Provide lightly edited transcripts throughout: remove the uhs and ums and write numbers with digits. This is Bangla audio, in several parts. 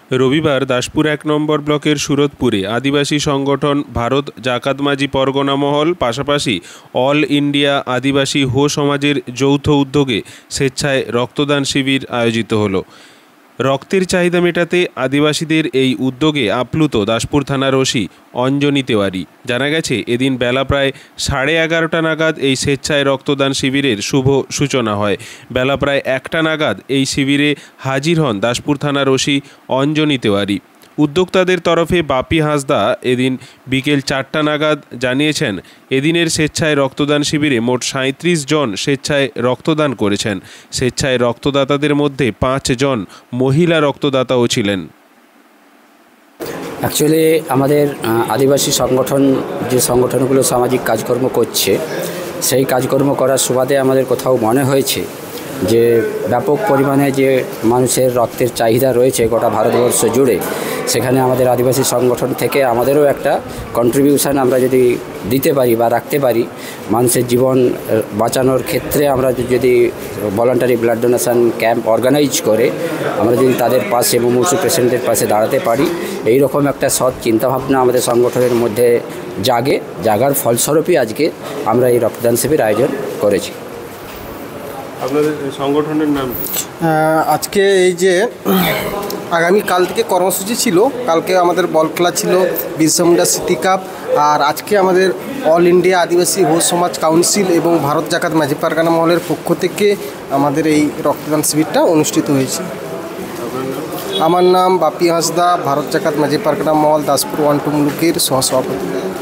রবিবার দাসপুর ১ নম্বর ব্লকের সুরতপুরে আদিবাসী সংগঠন ভারত জাকাত মাঝি পরগনা মহল পাশাপাশি অল ইন্ডিয়া আদিবাসী হো সমাজের যৌথ উদ্যোগে স্বেচ্ছায় রক্তদান শিবির আয়োজিত হলো। রক্তের চাহিদা মেটাতে আদিবাসীদের এই উদ্যোগে আপ্লুত দাসপুর থানার ওসি অঞ্জনী তেওয়ারি। জানা গেছে, এদিন বেলা প্রায় 11:30 নাগাদ এই স্বেচ্ছায় রক্তদান শিবিরের শুভ সূচনা হয়। বেলা প্রায় 1টা নাগাদ এই শিবিরে হাজির হন দাসপুর থানার ওসি অঞ্জনী তেওয়ারি। উদ্যোক্তাদের তরফে বাপি হাঁসদা এদিন বিকেল 4টা নাগাদ জানিয়েছেন, এদিনের স্বেচ্ছায় রক্তদান শিবিরে মোট 37 জন স্বেচ্ছায় রক্তদান করেছেন। স্বেচ্ছায় রক্তদাতাদের মধ্যে 5 জন মহিলা রক্তদাতাও ছিলেন। অ্যাকচুয়ালি আমাদের আদিবাসী সংগঠন যে সংগঠনগুলো সামাজিক কাজকর্ম করছে, সেই কাজকর্ম করার সুবাদে আমাদের কোথাও মনে হয়েছে যে ব্যাপক পরিমাণে যে মানুষের রক্তের চাহিদা রয়েছে গোটা ভারতবর্ষ জুড়ে, সেখানে আমাদের আদিবাসী সংগঠন থেকে আমাদেরও একটা কন্ট্রিবিউশন আমরা যদি দিতে পারি বা রাখতে পারি, মানুষের জীবন বাঁচানোর ক্ষেত্রে আমরা যদি voluntary blood donation camp organise করে আমরা যদি তাদের পাশে মুমূর্ষু পেশেন্টের পাশে দাঁড়াতে পারি, এই রকম একটা সৎ চিন্তাভাবনা আমাদের সংগঠনের মধ্যে জাগার ফলস্বরূপই আজকে আমরা এই রক্তদান শিবির আয়োজন করেছি। আপনাদের সংগঠনের নাম? আজকে এই যে আগামীকাল থেকে কর্মসূচি ছিল, কালকে আমাদের বল খেলা ছিল, বিরসা মুন্ডা স্মৃতি কাপ, আর আজকে আমাদের অল ইন্ডিয়া আদিবাসী হো সমাজ কাউন্সিল এবং ভারত জাকাত মাঝি পরগনা মহলের পক্ষ থেকে আমাদের এই রক্তদান শিবিরটা অনুষ্ঠিত হয়েছে। আমার নাম বাপি হাঁসদা, ভারত জাকাত মাঝি পরগনা মহল দাসপুর 1-2 মুলুকের সহসভাপতি।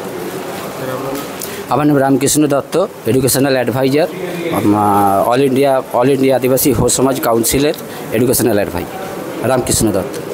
আমার নাম Ramkrishna Dutta, educational adviser, all India Adivasi Ho Samaj কাউন্সিলের এডুকেশনাল অ্যাডভাইজার রামকৃষ্ণ দত্ত।